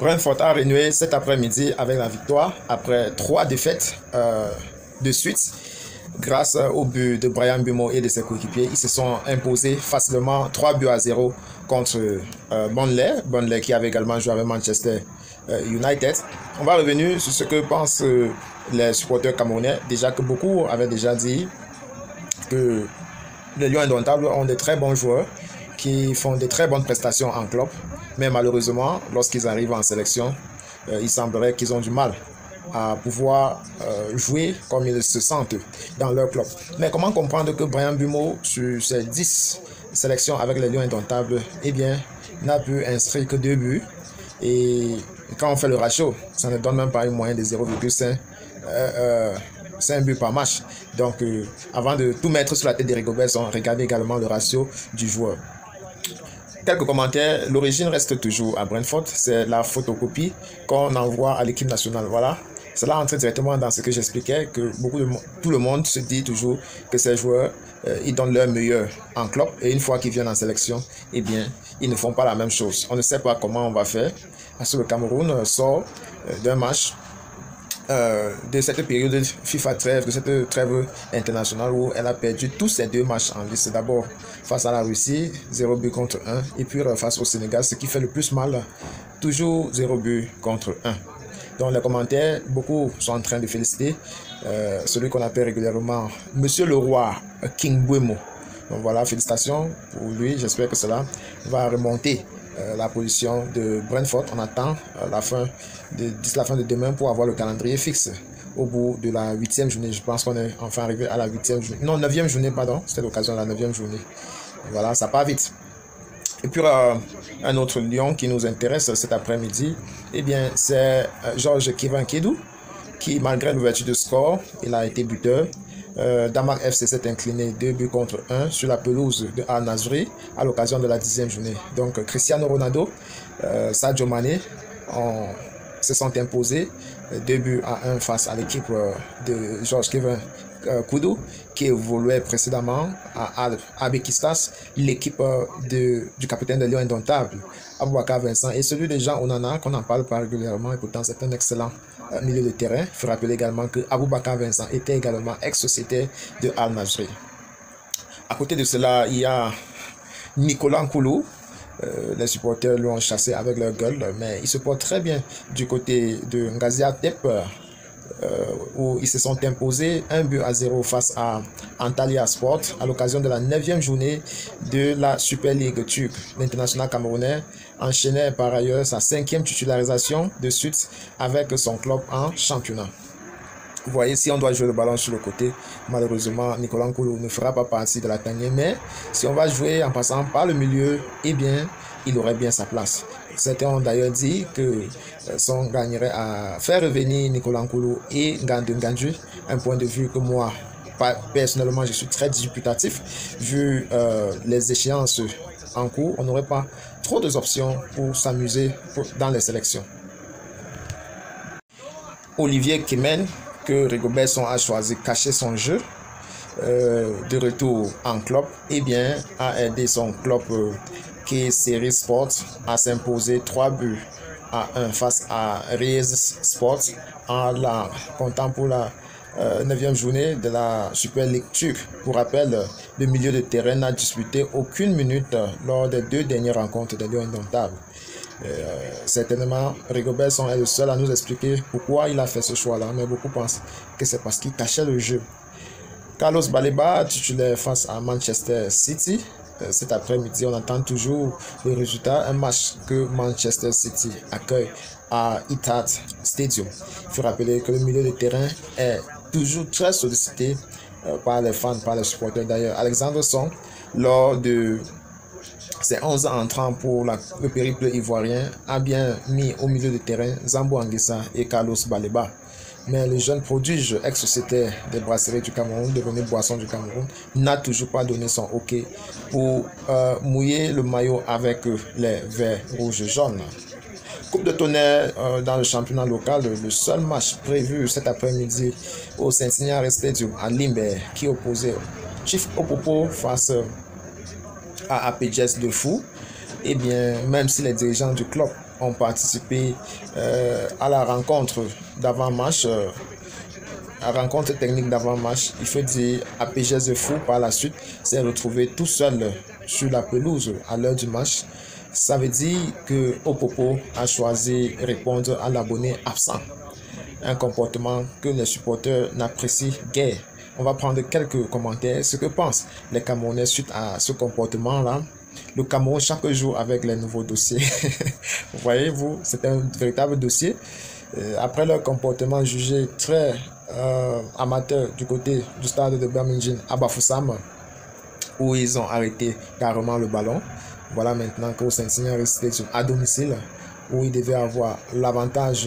Brentford a renoué cet après-midi avec la victoire après 3 défaites de suite. Grâce au but de Bryan Mbeumo et de ses coéquipiers, ils se sont imposés facilement 3-0 contre Burnley qui avait également joué avec Manchester United. On va revenir sur ce que pensent les supporters camerounais. Déjà que beaucoup avaient déjà dit que les Lions Indomptables ont de très bons joueurs qui font de très bonnes prestations en club. Mais malheureusement, lorsqu'ils arrivent en sélection, il semblerait qu'ils ont du mal à pouvoir jouer comme ils se sentent dans leur club. Mais comment comprendre que Bryan Mbeumo, sur ses 10 sélections avec les Lions Indomptables, eh bien, n'a pu inscrire que 2 buts. Et quand on fait le ratio, ça ne donne même pas une moyenne de 0,5 buts par match. Donc, avant de tout mettre sur la tête des Rigobert, on regarde également le ratio du joueur. Quelques commentaires. L'origine reste toujours à Brentford. C'est la photocopie qu'on envoie à l'équipe nationale. Voilà. Cela entre directement dans ce que j'expliquais, que tout le monde se dit toujours que ces joueurs, ils donnent leur meilleur en club. Et une fois qu'ils viennent en sélection, eh bien, ils ne font pas la même chose. On ne sait pas comment on va faire. Parce que le Cameroun sort d'un match de cette période FIFA trêve, de cette trêve internationale où elle a perdu tous ses 2 matchs en liste. D'abord face à la Russie, 0 but contre 1, et puis face au Sénégal, ce qui fait le plus mal, toujours 0 but contre 1. Dans les commentaires, beaucoup sont en train de féliciter celui qu'on appelle régulièrement Monsieur le Roi, King Mbeumo. Donc voilà, félicitations pour lui. J'espère que cela va remonter la position de Brentford. On attend d'ici la fin de demain pour avoir le calendrier fixe au bout de la 8e journée. Je pense qu'on est enfin arrivé à la 8e journée. Non, 9e journée, pardon. C'était l'occasion de la 9e journée. Voilà, ça part vite. Et puis, un autre lion qui nous intéresse cet après-midi, eh bien, c'est Georges Kedou, qui, malgré l'ouverture de score, il a été buteur. Damak FC s'est incliné 2 buts contre 1 sur la pelouse de Al Nassr à l'occasion de la 10e journée. Donc, Cristiano Ronaldo, Sadio Mané se sont imposés 2 buts à 1 face à l'équipe de Georges Kedou, qui évoluait précédemment à Abekistas, l'équipe du capitaine de Lions Indomptables, Aboubakar Vincent, et celui de Jean Onana, qu'on n'en parle pas régulièrement, et pourtant c'est un excellent milieu de terrain. Il faut rappeler également que Aboubakar Vincent était également ex-sociétaire de Al Nassr. À côté de cela, il y a Nicolas Nkoulou. Les supporters l'ont chassé avec leur gueule, mais il se porte très bien du côté de Gaziantep, où ils se sont imposés 1-0 face à Antalya Sport à l'occasion de la 9e journée de la Super League turque. L'international camerounais enchaînait par ailleurs sa 5e titularisation de suite avec son club en championnat. Vous voyez, si on doit jouer le ballon sur le côté, malheureusement, Nicolas Nkoulou ne fera pas partie de la tanière. Mais si on va jouer en passant par le milieu, eh bien, il aurait bien sa place. Certains ont d'ailleurs dit que son gagnerait à faire revenir Nicolas Nkoulou et Ngandou Ngandji, un point de vue que moi, personnellement, je suis très dubitatif. Vu les échéances en cours, on n'aurait pas trop d'options pour s'amuser dans les sélections. Olivier Kemen, que Rigobert a choisi cacher son jeu de retour en club, eh bien, a aidé son club qui est Série Sport à s'imposer 3 buts à 1 face à Riez Sport en la comptant pour la 9e journée de la Super League turque. Pour rappel, le milieu de terrain n'a disputé aucune minute lors des 2 dernières rencontres des Lions Indomptables. Certainement, Rigobert est le seul à nous expliquer pourquoi il a fait ce choix-là, mais beaucoup pensent que c'est parce qu'il cachait le jeu. Carlos Baleba, titulaire face à Manchester City. Cet après-midi, on attend toujours le résultat. Un match que Manchester City accueille à Etihad Stadium. Il faut rappeler que le milieu de terrain est toujours très sollicité par les fans, par les supporters. D'ailleurs, Alexandre Song, lors de ses 11 ans entrants pour le périple ivoirien, a bien mis au milieu de terrain Zambo Anguissa et Carlos Baleba. Mais le jeune prodige ex-sociétaire des brasseries du Cameroun, devenu Boisson du Cameroun, n'a toujours pas donné son OK pour mouiller le maillot avec les verts, rouges, jaunes. Coupe de tonnerre dans le championnat local, le seul match prévu cet après-midi au Saint-Ignare Stadium à Limbe qui opposait Chief Opopo face à APJS de Fou. Eh bien, même si les dirigeants du club ont participé à la rencontre d'avant-match, la rencontre technique d'avant-match. Il faut dire, APG The Fou par la suite s'est retrouvé tout seul sur la pelouse à l'heure du match. Ça veut dire que Opopo a choisi de répondre à l'abonné absent. Un comportement que les supporters n'apprécient guère. On va prendre quelques commentaires. Ce que pensent les Camerounais suite à ce comportement-là. Le Cameroun chaque jour avec les nouveaux dossiers. Vous voyez-vous, c'est un véritable dossier. Après leur comportement jugé très amateur du côté du stade de Birmingham à Bafoussam, où ils ont arrêté carrément le ballon. Voilà maintenant qu'au Saint-Seigneur Stadium à domicile, où il devait avoir l'avantage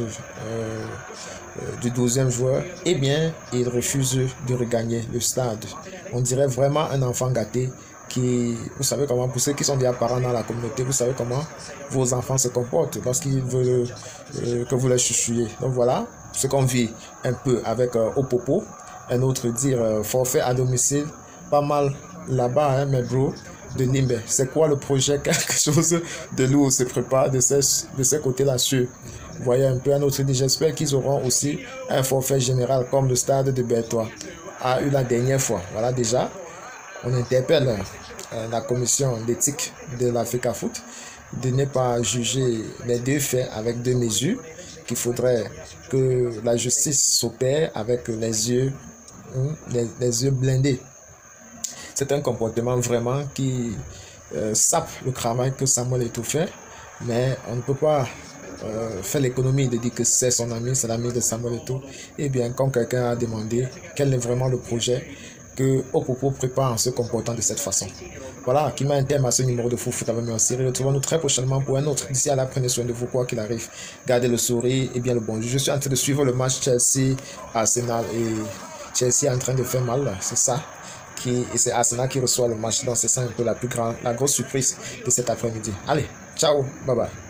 du 12e joueur, eh bien, il refuse de regagner le stade. On dirait vraiment un enfant gâté qui, vous savez comment, pour ceux qui sont des parents dans la communauté, vous savez comment vos enfants se comportent lorsqu'ils veulent que vous les chouchouillez. Donc voilà ce qu'on vit un peu avec Opopo. Un autre dire forfait à domicile, pas mal là-bas, hein, mes bros de Nimbe. C'est quoi le projet? Quelque chose de lourd se prépare de ces côtés-là sur. Vous voyez un peu. Un autre dit, j'espère qu'ils auront aussi un forfait général comme le stade de Bertois a eu la dernière fois. Voilà, déjà, on interpelle la commission d'éthique de l'Africa Foot de ne pas juger les deux faits avec deux mesures, qu'il faudrait que la justice s'opère avec les yeux blindés. C'est un comportement vraiment qui sape le travail que Samuel Eto'o fait, mais on ne peut pas faire l'économie de dire que c'est son ami, c'est l'ami de Samuel Eto'o. Eh bien, quand quelqu'un a demandé quel est vraiment le projet que Opopo prépare en se comportant de cette façon. Voilà, qui met un terme à ce numéro de Foot avec moi en série. Retrouvons-nous très prochainement pour un autre. D'ici à là, prenez soin de vous, quoi qu'il arrive. Gardez le sourire et bien le bonjour. Je suis en train de suivre le match Chelsea-Arsenal et Chelsea est en train de faire mal, c'est ça. Et c'est Arsenal qui reçoit le match. Donc c'est ça un peu la grosse surprise de cet après-midi. Allez, ciao, bye bye.